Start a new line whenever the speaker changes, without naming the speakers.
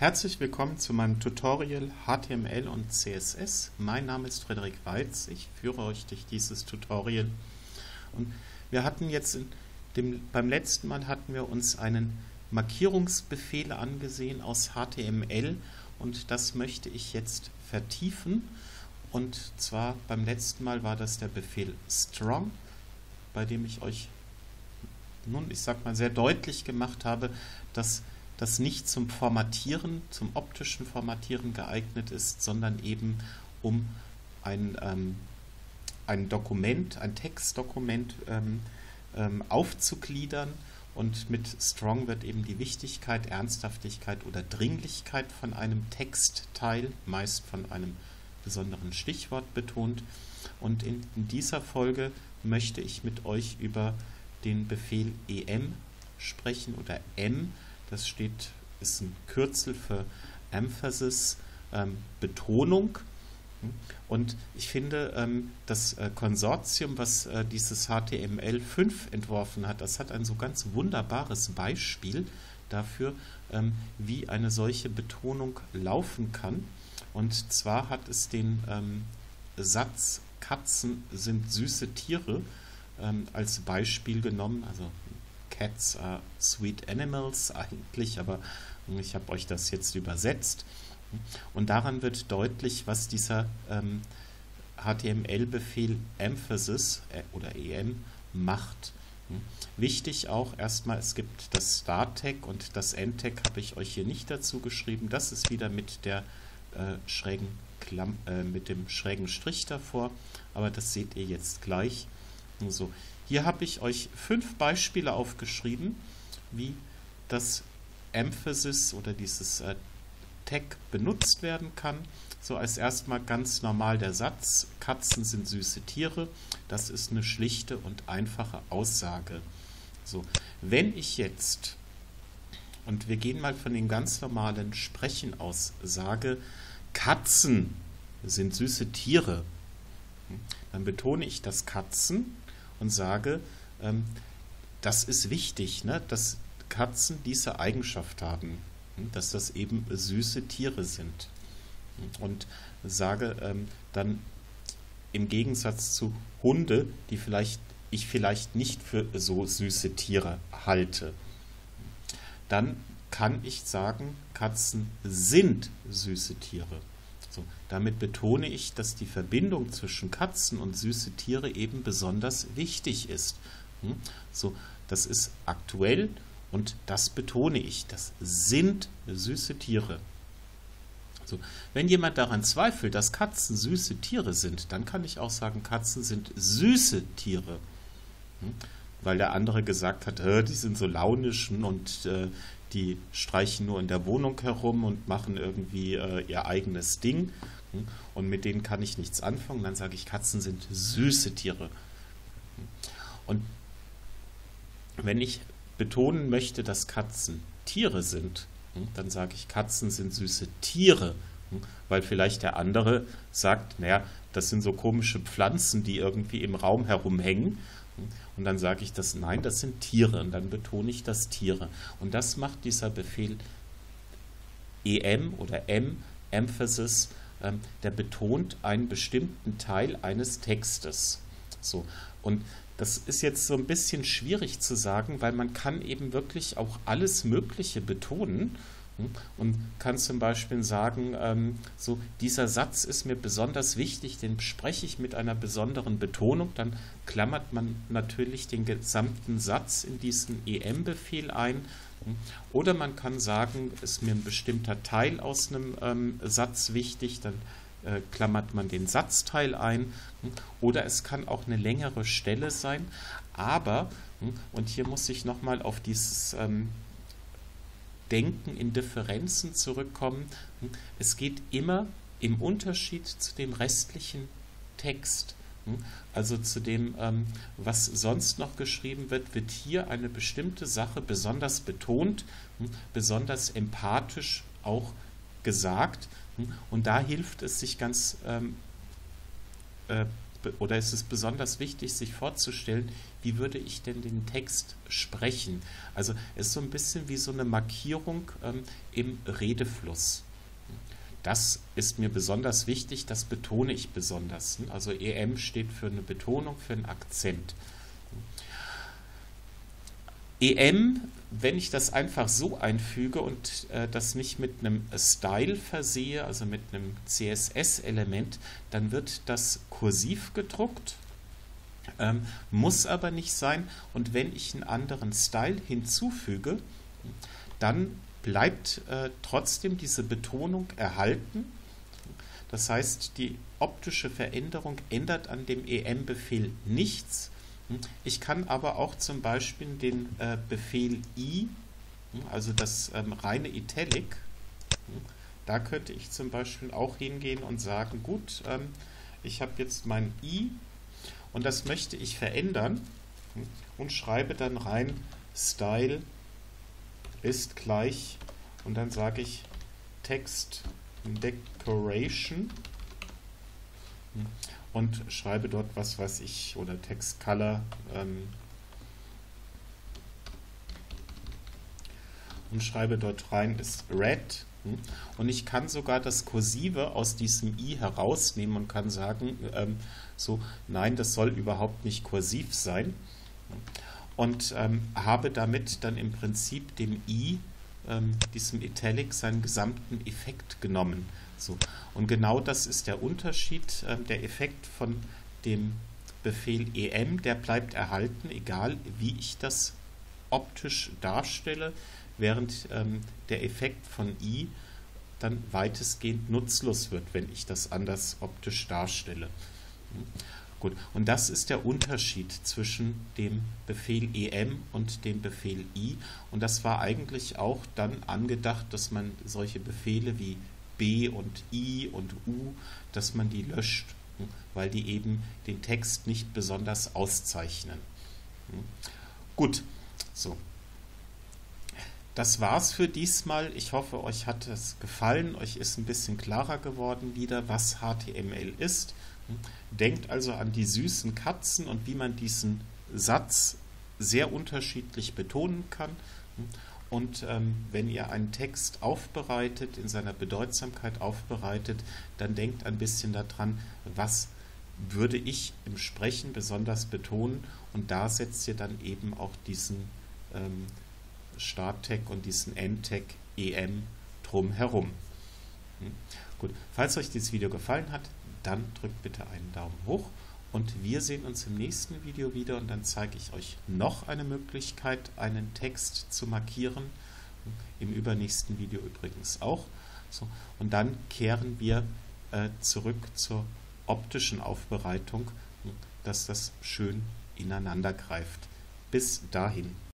Herzlich willkommen zu meinem Tutorial HTML und CSS. Mein Name ist Frederik Weitz. Ich führe euch durch dieses Tutorial. Und wir hatten jetzt beim letzten Mal hatten wir uns einen Markierungsbefehl angesehen aus HTML und das möchte ich jetzt vertiefen. Und zwar beim letzten Mal war das der Befehl strong, bei dem ich euch nun, ich sag mal, sehr deutlich gemacht habe, dass das nicht zum Formatieren, zum optischen Formatieren geeignet ist, sondern eben um ein Dokument, ein Textdokument aufzugliedern. Und mit strong wird eben die Wichtigkeit, Ernsthaftigkeit oder Dringlichkeit von einem Textteil, meist von einem besonderen Stichwort betont. Und in dieser Folge möchte ich mit euch über den Befehl em sprechen oder m. Das ist ein Kürzel für Emphasis, Betonung. Und ich finde, das Konsortium, was dieses HTML5 entworfen hat, das hat ein so ganz wunderbares Beispiel dafür, wie eine solche Betonung laufen kann. Und zwar hat es den Satz Katzen sind süße Tiere als Beispiel genommen, also Cats are sweet animals eigentlich, aber ich habe euch das jetzt übersetzt. Und daran wird deutlich, was dieser HTML-Befehl Emphasis oder em macht. Wichtig auch erstmal, es gibt das Start-Tag und das End-Tag habe ich euch hier nicht dazu geschrieben. Das ist wieder mit der mit dem schrägen Strich davor, aber das seht ihr jetzt gleich. So. Hier habe ich euch 5 Beispiele aufgeschrieben, wie das Emphasis oder dieses Tag benutzt werden kann. So als erstmal ganz normal der Satz, Katzen sind süße Tiere. Das ist eine schlichte und einfache Aussage. So, wenn ich jetzt, und wir gehen mal von dem ganz normalen Sprechen aus, sage, Katzen sind süße Tiere, dann betone ich das Katzen und sage, das ist wichtig, ne, dass Katzen diese Eigenschaft haben, dass das eben süße Tiere sind. Und sage dann im Gegensatz zu Hunde, die ich vielleicht nicht für so süße Tiere halte, dann kann ich sagen, Katzen sind süße Tiere. So, damit betone ich, dass die Verbindung zwischen Katzen und süße Tiere eben besonders wichtig ist. So, das ist aktuell und das betone ich. Das sind süße Tiere. So, wenn jemand daran zweifelt, dass Katzen süße Tiere sind, dann kann ich auch sagen, Katzen sind süße Tiere. Weil der andere gesagt hat, die sind so launisch und die streichen nur in der Wohnung herum und machen irgendwie ihr eigenes Ding und mit denen kann ich nichts anfangen. Dann sage ich, Katzen sind süße Tiere. Und wenn ich betonen möchte, dass Katzen Tiere sind, dann sage ich, Katzen sind süße Tiere, weil vielleicht der andere sagt, naja, das sind so komische Pflanzen, die irgendwie im Raum herumhängen. Und dann sage ich das, nein, das sind Tiere. Und dann betone ich das Tiere. Und das macht dieser Befehl em oder m, Emphasis, der betont einen bestimmten Teil eines Textes. So. Und das ist jetzt so ein bisschen schwierig zu sagen, weil man kann eben wirklich auch alles Mögliche betonen. Und kann zum Beispiel sagen, so dieser Satz ist mir besonders wichtig, den spreche ich mit einer besonderen Betonung, dann klammert man natürlich den gesamten Satz in diesen em-Befehl ein. Oder man kann sagen, ist mir ein bestimmter Teil aus einem Satz wichtig, dann klammert man den Satzteil ein. Oder es kann auch eine längere Stelle sein, aber, und hier muss ich nochmal auf dieses Denken in Differenzen zurückkommen. Es geht immer im Unterschied zu dem restlichen Text, also zu dem, was sonst noch geschrieben wird, wird hier eine bestimmte Sache besonders betont, besonders empathisch auch gesagt. Und da hilft es sich ganz oder ist es besonders wichtig, sich vorzustellen, wie würde ich denn den Text sprechen? Also es ist so ein bisschen wie so eine Markierung im Redefluss. Das ist mir besonders wichtig, das betone ich besonders. Also EM steht für eine Betonung, für einen Akzent. EM, wenn ich das einfach so einfüge und das nicht mit einem Style versehe, also mit einem CSS-Element, dann wird das kursiv gedruckt, muss aber nicht sein. Und wenn ich einen anderen Style hinzufüge, dann bleibt trotzdem diese Betonung erhalten. Das heißt, die optische Veränderung ändert an dem EM-Befehl nichts. Ich kann aber auch zum Beispiel den Befehl I, also das reine Italic, da könnte ich zum Beispiel auch hingehen und sagen, gut, ich habe jetzt mein I und das möchte ich verändern und schreibe dann rein Style ist gleich und dann sage ich Text Decoration und schreibe dort, was weiß ich, oder Text Color und schreibe dort rein ist Red und ich kann sogar das Kursive aus diesem I herausnehmen und kann sagen, so, nein, das soll überhaupt nicht kursiv sein und habe damit dann im Prinzip dem I, diesem Italic, seinen gesamten Effekt genommen. So. Und genau das ist der Unterschied. Der Effekt von dem Befehl EM, der bleibt erhalten, egal wie ich das optisch darstelle, während der Effekt von I dann weitestgehend nutzlos wird, wenn ich das anders optisch darstelle. Gut, und das ist der Unterschied zwischen dem Befehl EM und dem Befehl I. Und das war eigentlich auch dann angedacht, dass man solche Befehle wie B und I und U, dass man die löscht, weil die eben den Text nicht besonders auszeichnen. Gut, so. Das war's für diesmal. Ich hoffe, euch hat es gefallen. Euch ist ein bisschen klarer geworden wieder, was HTML ist. Denkt also an die süßen Katzen und wie man diesen Satz sehr unterschiedlich betonen kann. Und wenn ihr einen Text aufbereitet, in seiner Bedeutsamkeit aufbereitet, dann denkt ein bisschen daran, was würde ich im Sprechen besonders betonen. Und da setzt ihr dann eben auch diesen Start-Tag und diesen End-Tag EM drum herum. Gut, falls euch dieses Video gefallen hat, dann drückt bitte einen Daumen hoch und wir sehen uns im nächsten Video wieder und dann zeige ich euch noch eine Möglichkeit, einen Text zu markieren, im übernächsten Video übrigens auch. So, und dann kehren wir zurück zur optischen Aufbereitung, dass das schön ineinander greift. Bis dahin.